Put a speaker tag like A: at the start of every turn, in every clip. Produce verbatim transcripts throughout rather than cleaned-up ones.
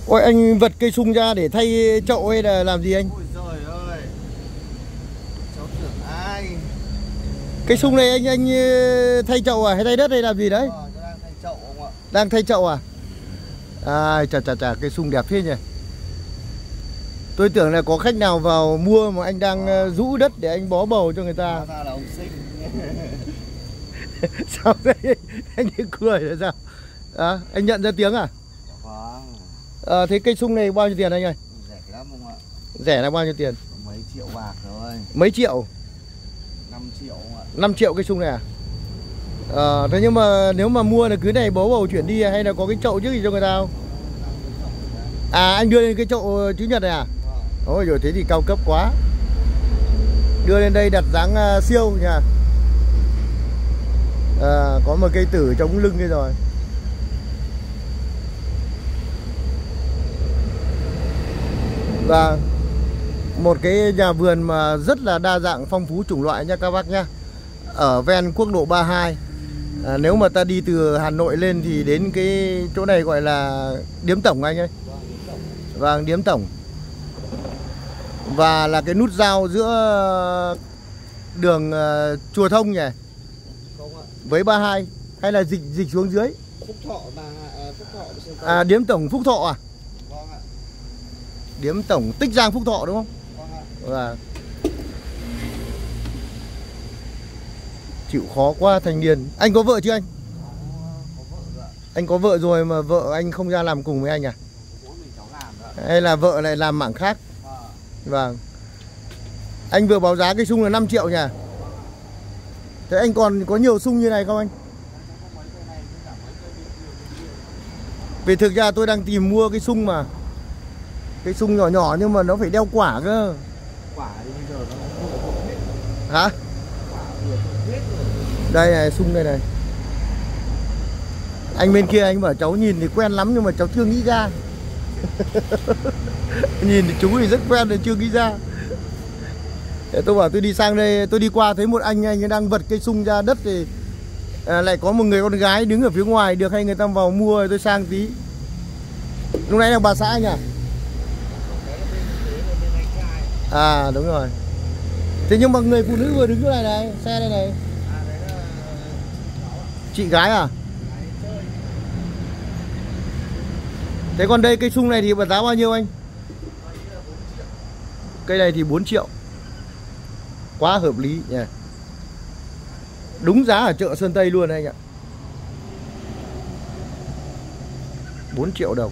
A: Ôi anh vật cây sung ra để thay chậu hay là làm gì anh?
B: Ôi trời ơi, cháu tưởng ai.
A: Cây sung này anh anh thay chậu à hay thay đất hay làm gì đấy?
B: Ờ, cháu đang thay chậu không ạ?
A: Đang thay chậu à? À chà chà chà, cây sung đẹp thế nhỉ. Tôi tưởng là có khách nào vào mua mà anh đang ờ. rũ đất để anh bó bầu cho người ta.
B: Hóa ra là ông Sinh.
A: Sao đây? Anh ấy cười là sao? À, anh nhận ra tiếng à?
B: Vâng.
A: À, thế cây sung này bao nhiêu tiền anh ơi?
B: Rẻ lắm không ạ?
A: Rẻ là bao nhiêu tiền?
B: Mấy triệu bạc thôi.
A: Mấy triệu?
B: năm triệu không ạ?
A: năm triệu cây sung này à? À, thế nhưng mà nếu mà mua là cứ này bó bầu chuyển đi hay là có cái chậu trước gì cho người ta không? À anh đưa lên cái chậu chữ nhật này à? Ôi rồi thế thì cao cấp quá. Đưa lên đây đặt dáng uh, siêu nha. À, có một cây tử chống lưng đây rồi. Và một cái nhà vườn mà rất là đa dạng phong phú chủng loại nha các bác nhá. Ở ven quốc lộ ba mươi hai. À, nếu mà ta đi từ Hà Nội lên thì đến cái chỗ này gọi là Điếm Tổng anh ơi. Vâng, Điếm Tổng. Và là cái nút giao giữa đường uh, Chùa Thông nhỉ?
B: Không ạ.
A: Với ba mươi hai hay là dịch dịch xuống dưới?
B: Phúc Thọ ba à, Phúc Thọ
A: à Điếm Tổng Phúc Thọ à?
B: Vâng ạ.
A: Điếm Tổng Tích Giang Phúc Thọ đúng không?
B: Vâng ạ.
A: Và chịu khó quá thanh niên. Anh có vợ chưa anh?
B: Có vợ rồi ạ.
A: Anh có vợ rồi mà vợ anh không ra làm cùng với anh à?
B: Bố mình cháu làm rồi.
A: Hay là vợ lại làm mảng khác?
B: À.
A: Vâng. Anh vừa báo giá cây sung là năm triệu nhỉ? Thế anh còn có nhiều sung như này không anh? Vì thực ra tôi đang tìm mua cái sung mà. Cái sung nhỏ nhỏ nhưng mà nó phải đeo quả cơ.
B: Quả thì bây giờ nó không hết.
A: Hả?
B: Quả vừa không hết rồi.
A: Đây này, sung đây này. Anh bên kia anh bảo cháu nhìn thì quen lắm nhưng mà cháu chưa nghĩ ra. Nhìn thì chú thì rất quen rồi chưa nghĩ ra. Để tôi bảo tôi đi sang đây, tôi đi qua thấy một anh anh đang vật cây sung ra đất thì à, lại có một người con gái đứng ở phía ngoài, được hay người ta vào mua tôi sang tí. Lúc nãy là bà xã anh à? À đúng rồi. Thế nhưng mà người phụ nữ vừa đứng chỗ này này, xe đây này. Chị gái à? Thế còn đây cây sung này thì giá bao nhiêu anh? Cây này thì bốn triệu. Quá hợp lý nhỉ. Đúng giá ở chợ Sơn Tây luôn anh ạ. bốn triệu đồng.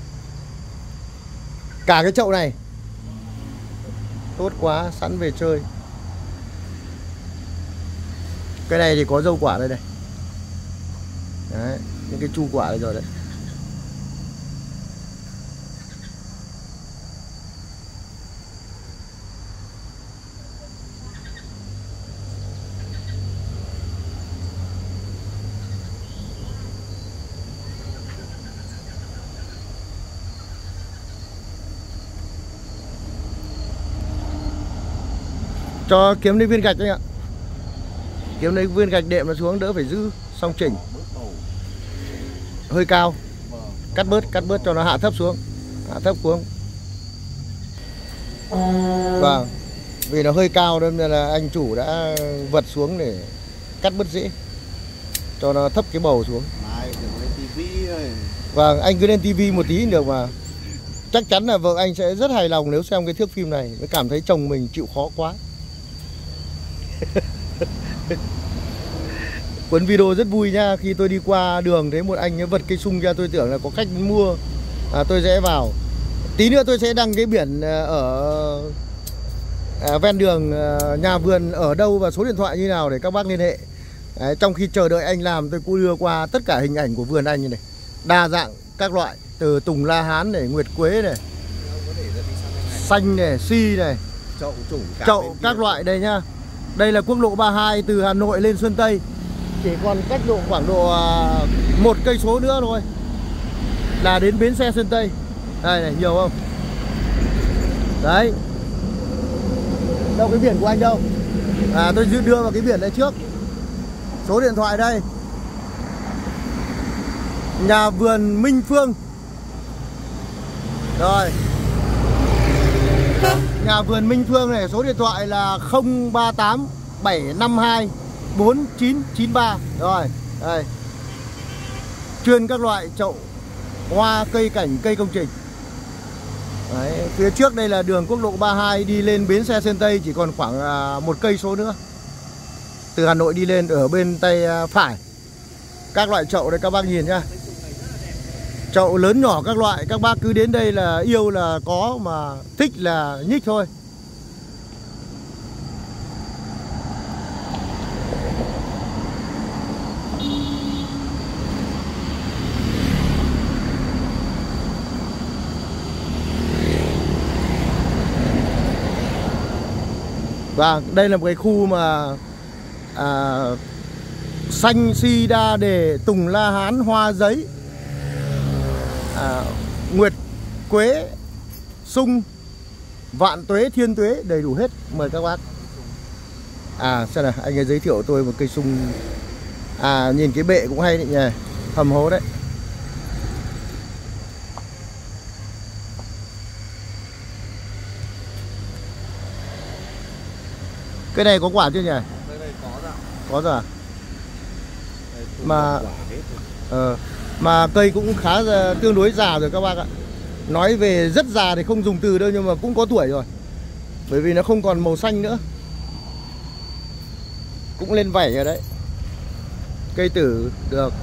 A: Cả cái chậu này. Tốt quá, sẵn về chơi. Cái này thì có dâu quả đây này. Đấy, những cái chu quả đây rồi đấy. Cho kiếm lấy viên gạch anh ạ. Kiếm lấy viên gạch đệm nó xuống đỡ phải giữ. Xong chỉnh. Hơi cao. Cắt bớt, cắt bớt cho nó hạ thấp xuống. Hạ thấp xuống. Vâng. Vì nó hơi cao nên là anh chủ đã vật xuống để cắt bớt dễ. Cho nó thấp cái bầu xuống. Vâng, anh cứ lên tivi một tí được mà. Chắc chắn là vợ anh sẽ rất hài lòng nếu xem cái thước phim này. Mới cảm thấy chồng mình chịu khó quá. Cuốn video rất vui nha. Khi tôi đi qua đường thấy một anh vật cây sung ra tôi tưởng là có khách mua. à, Tôi sẽ vào. Tí nữa tôi sẽ đăng cái biển ở à, ven đường à, nhà vườn ở đâu và số điện thoại như nào để các bác liên hệ. Đấy, trong khi chờ đợi anh làm tôi cũng đưa qua tất cả hình ảnh của vườn anh như này. Đa dạng các loại. Từ tùng la hán này, nguyệt quế này, xanh này, si này,
B: Chậu chủ
A: chậu các loại đây nhá. Đây là quốc lộ ba mươi hai từ Hà Nội lên Sơn Tây. Chỉ còn cách độ khoảng độ một cây số nữa thôi là đến bến xe Sơn Tây. Đây này, nhiều không? Đấy. Đâu cái biển của anh đâu? À tôi đưa vào cái biển đây trước. Số điện thoại đây. Nhà vườn Minh Phương. Rồi. Nhà vườn Minh Phương này, số điện thoại là không ba tám bảy năm hai bốn chín chín ba. Rồi, đây. Chuyên các loại chậu hoa, cây cảnh, cây công trình. Đấy, phía trước đây là đường quốc lộ ba mươi hai đi lên bến xe Sơn Tây, chỉ còn khoảng một cây số nữa. Từ Hà Nội đi lên ở bên tay phải. Các loại chậu đây các bác nhìn nhá. Chậu lớn nhỏ các loại, các bác cứ đến đây là yêu là có, mà thích là nhích thôi. Và đây là một cái khu mà à, xanh si đa đề, tùng la hán, hoa giấy, à, nguyệt quế, sung, vạn tuế, thiên tuế, đầy đủ hết. Mời các bác. À xem nào, anh ấy giới thiệu tôi một cây sung. À nhìn cái bệ cũng hay đấy nhỉ, hầm hố đấy. Cái này có quả chưa nhỉ?
B: Đây đây có rồi.
A: Có rồi à? Mà ờ, mà cây cũng khá là, tương đối già rồi các bác ạ. Nói về rất già thì không dùng từ đâu, nhưng mà cũng có tuổi rồi. Bởi vì nó không còn màu xanh nữa. Cũng lên vảy rồi đấy. Cây tử được.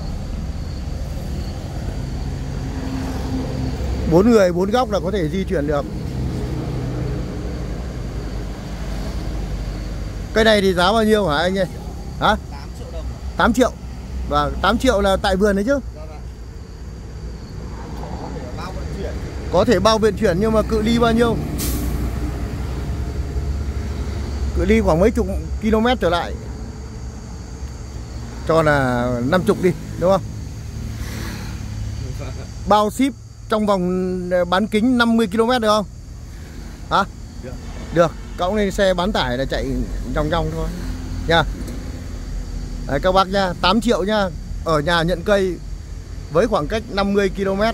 A: Bốn người, bốn góc là có thể di chuyển được. Cây này thì giá bao nhiêu hả anh ơi? Hả?
B: tám triệu đồng.
A: tám triệu. Và tám triệu là tại vườn đấy chứ?
B: Có thể bao vận chuyển.
A: Có thể bao vận chuyển, nhưng mà cự ly bao nhiêu? Cự ly khoảng mấy chục km trở lại. Cho là năm mươi đi, đúng không? Bao ship trong vòng bán kính năm mươi ki lô mét được không? Hả?
B: Được.
A: Được. Cõng lên xe bán tải là chạy vòng vòng thôi nha. Đấy, các bác nha, tám triệu nha. Ở nhà nhận cây với khoảng cách năm mươi ki lô mét.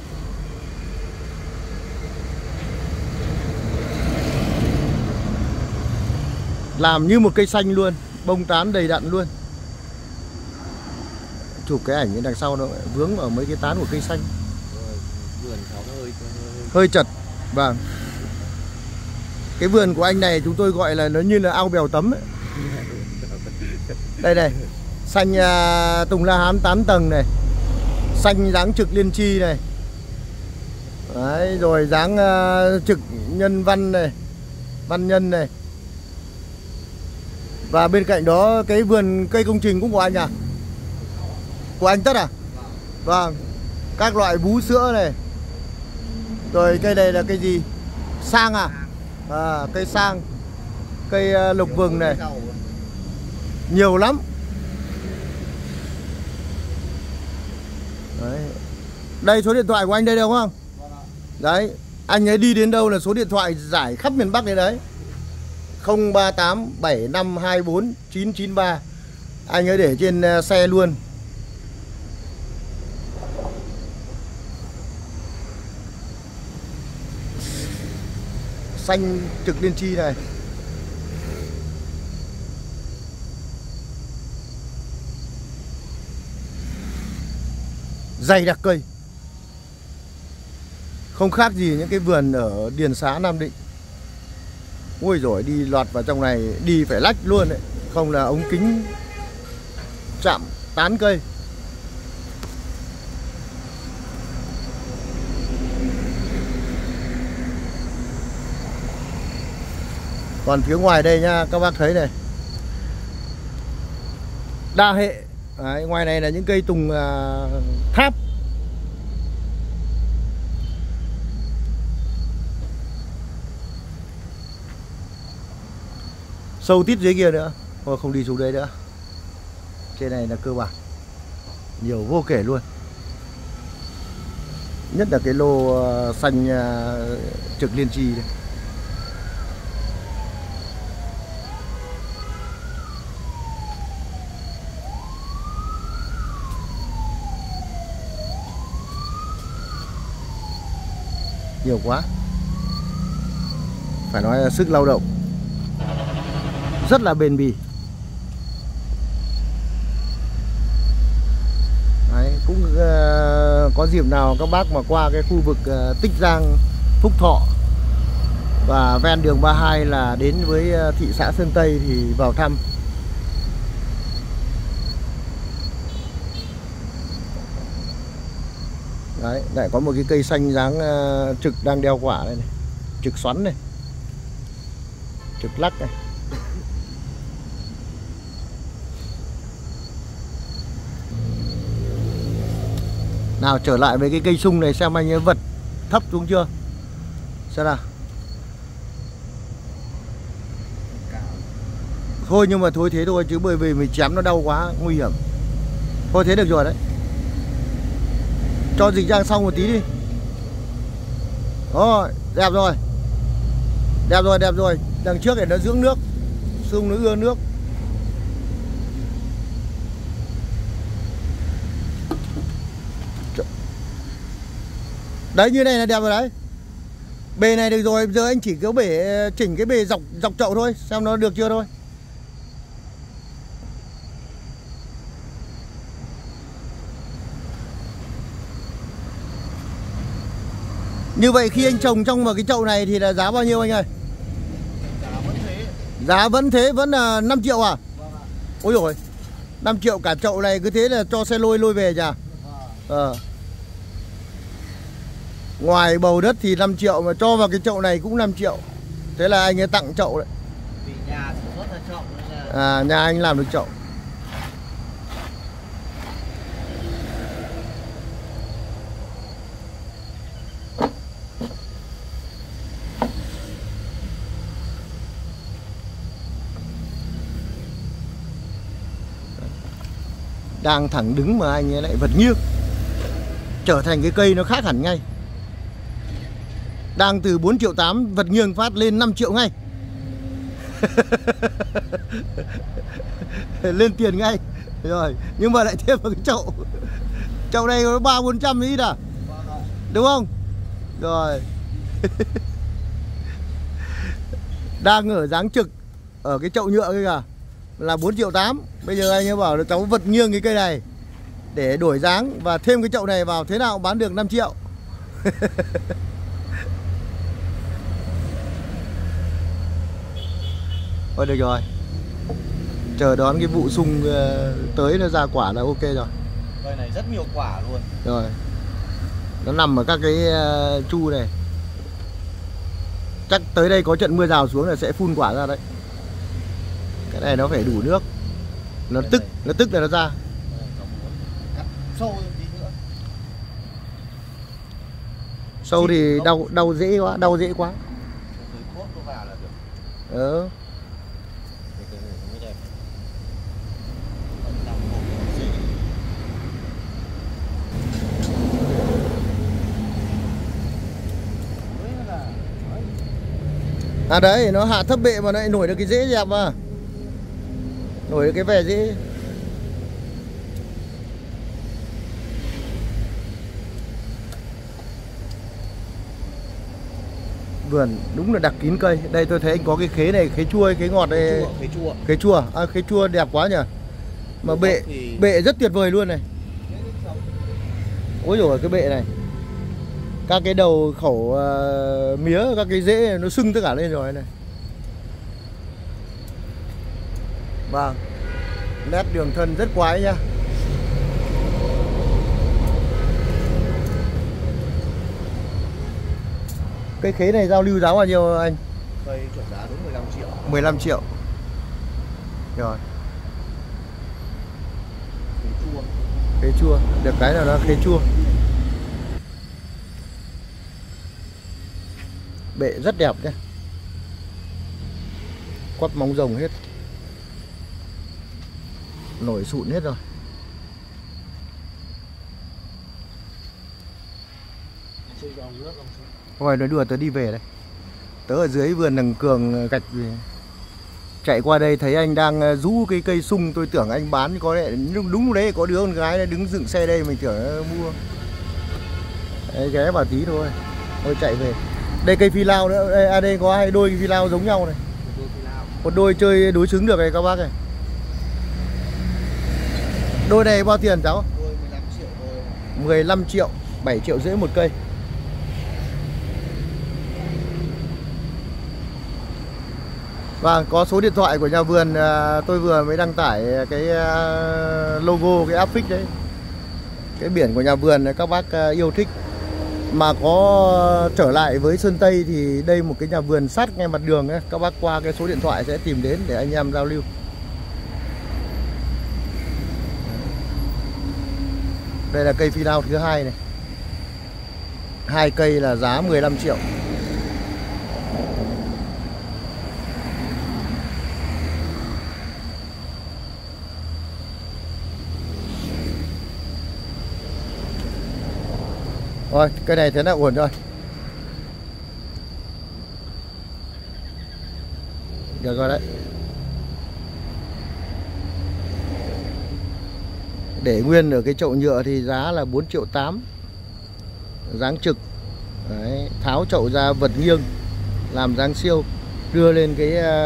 A: Làm như một cây xanh luôn, bông tán đầy đặn luôn. Chụp cái ảnh đằng sau nó vướng ở mấy cái tán của cây xanh.
B: Rồi, vườn nó hơi, hơi
A: hơi chật. Vâng. Cái vườn của anh này chúng tôi gọi là nó như là ao bèo tấm ấy. Đây này, xanh uh, tùng la hán tám tầng này, xanh dáng trực liên chi này. Đấy, rồi dáng uh, trực nhân văn này, văn nhân này. Và bên cạnh đó cái vườn cây công trình cũng của anh à? Của anh tất à? Vâng. Các loại vú sữa này. Rồi cây này là cây gì? Sang à? À, cây sang, cây uh, lục vừng này, nhiều lắm. Đấy. Đây số điện thoại của anh đây đúng không? Đấy, anh ấy đi đến đâu là số điện thoại giải khắp miền Bắc đấy đấy. Không ba tám bảy năm hai bốn chín chín ba. Anh ấy để trên uh, xe luôn. Xanh trực liên chi này. Dày đặc cây. Không khác gì những cái vườn ở Điền Xá, Nam Định. Ôi rồi đi lọt vào trong này đi phải lách luôn đấy, không là ống kính chạm tán cây. Còn phía ngoài đây nha, các bác thấy này, đa hệ. Đấy, ngoài này là những cây tùng à, tháp. Sâu tít dưới kia nữa. Thôi không đi xuống đây nữa. Trên này là cơ bản. Nhiều vô kể luôn. Nhất là cái lô uh, xanh uh, trực liên chi đây. Nhiều quá. Phải nói là sức lao động rất là bền bỉ. Đấy, cũng uh, có dịp nào các bác mà qua cái khu vực uh, Tích Giang, Phúc Thọ và ven đường ba mươi hai là đến với uh, thị xã Sơn Tây thì vào thăm. Đấy, lại có một cái cây xanh dáng uh, trực đang đeo quả đây này. Trực xoắn này, trực lắc này. Nào trở lại với cái cây sung này xem anh ấy vật thấp xuống chưa. Xem nào. Thôi nhưng mà thôi thế thôi, chứ bởi vì mình chém nó đau quá, nguy hiểm. Thôi thế được rồi đấy. Cho dịch rang xong một tí đi. Rồi, đẹp rồi. Đẹp rồi, đẹp rồi. Đằng trước để nó dưỡng nước, sung nó ưa nước. Đấy, như này là đẹp rồi đấy. Bề này được rồi, giờ anh chỉ có bể chỉnh cái bề dọc dọc chậu thôi, xem nó được chưa thôi. Như vậy khi anh trồng trong một cái chậu này thì là giá bao nhiêu anh ơi?
B: Giá vẫn thế.
A: Giá vẫn thế, vẫn là năm triệu à?
B: Vâng ạ.
A: Ôi dồi, năm triệu cả chậu này cứ thế là cho xe lôi lôi về chả? Ờ. Ngoài bầu đất thì năm triệu mà cho vào cái chậu này cũng năm triệu. Thế là anh ấy tặng chậu đấy.
B: Vì nhà sản xuất là chậu nên là...
A: À, nhà anh làm được chậu. Đang thẳng đứng mà anh ấy lại vật nghiêng, trở thành cái cây nó khác hẳn ngay. Đang từ bốn triệu tám vật nghiêng phát lên năm triệu ngay. Lên tiền ngay. Rồi, nhưng mà lại thêm vào cái chậu. Chậu này có ba bốn trăm ít à? Đúng không? Rồi. Đang ở dáng trực ở cái chậu nhựa kia kìa là bốn triệu tám. Bây giờ anh ấy bảo là cháu vật nghiêng cái cây này để đổi dáng và thêm cái chậu này vào, thế nào bán được năm triệu. Thôi được rồi. Chờ đón cái vụ sung tới nó ra quả là ok rồi.
B: Cây này rất nhiều quả luôn.
A: Rồi. Nó nằm ở các cái chu này. Chắc tới đây có trận mưa rào xuống là sẽ phun quả ra đấy. Cái này nó phải đủ nước. Nó tức, nó tức là nó ra.
B: Cắt sâu tí nữa.
A: Sâu thì đau đau dễ quá, đau dễ quá.
B: Tưới thuốc nó vào là được.
A: Ừ.
B: Cái này nó mới đẹp.
A: À đấy, nó hạ thấp bệ mà nó lại nổi được cái rễ đẹp mà. Nổi được cái vẻ rễ. Vườn đúng là đặc kín cây. Đây tôi thấy anh có cái khế này, khế chua hay khế ngọt đây.
B: Khế chua.
A: Khế chua, à, khế chua đẹp quá nhỉ. Mà bệ thì... bệ rất tuyệt vời luôn này. Ôi dồi cái bệ này. Các cái đầu khẩu uh, mía, các cái rễ nó sưng tất cả lên rồi này. Vâng. Nét đường thân rất quái nhá. Cái khế này giao lưu giá bao nhiêu anh?
B: Cây chuẩn giá đúng mười lăm triệu.
A: mười lăm triệu. Rồi.
B: Khế chua.
A: Khế chua, được cái nào đó khế chua. Bệ rất đẹp nhé. Quắp móng rồng hết. Nổi sụn hết rồi. Rồi nói đùa tớ đi về đây. Tớ ở dưới vườn đằng Cường gạch gì. Chạy qua đây thấy anh đang rũ cái cây sung, tôi tưởng anh bán, có lẽ đúng, đúng đấy có đứa con gái đứng dựng xe đây mình tưởng mua. Đấy, ghé vào tí thôi. Tôi chạy về. Đây cây phi lao nữa, đây, à đây có hai đôi phi lao giống nhau này. Một đôi chơi đối xứng được này các bác này. Đôi này bao tiền cháu?
B: Đôi mười lăm triệu thôi.
A: mười lăm triệu, bảy triệu rưỡi một cây. Vâng, có số điện thoại của nhà vườn, tôi vừa mới đăng tải cái logo, cái áp phích đấy. Cái biển của nhà vườn này các bác yêu thích mà có trở lại với Sơn Tây thì đây một cái nhà vườn sát ngay mặt đường ấy. Các bác qua cái số điện thoại sẽ tìm đến để anh em giao lưu. Đây là cây phi lao thứ hai này. Hai cây là giá mười lăm triệu. Rồi, cây này thế là ổn rồi. Được rồi đấy. Để nguyên ở cái chậu nhựa thì giá là bốn triệu tám. Dáng trực. Đấy, tháo chậu ra vật nghiêng, làm dáng siêu, đưa lên cái à,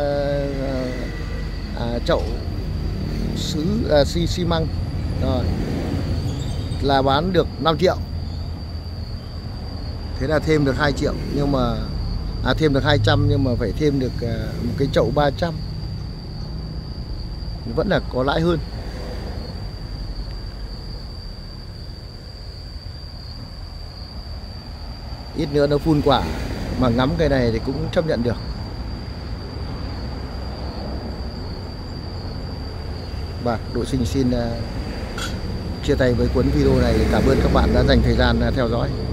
A: à, chậu sứ à, xi xi măng. Rồi. Là bán được năm triệu. Thế là thêm được hai triệu, nhưng mà à, thêm được hai trăm nhưng mà phải thêm được à, một cái chậu ba trăm. Vẫn là có lãi hơn. Ít nữa nó phun quả mà ngắm cây này thì cũng chấp nhận được. Và Độ Sinh xin uh, chia tay với cuốn video này. Cảm ơn các bạn đã dành thời gian uh, theo dõi.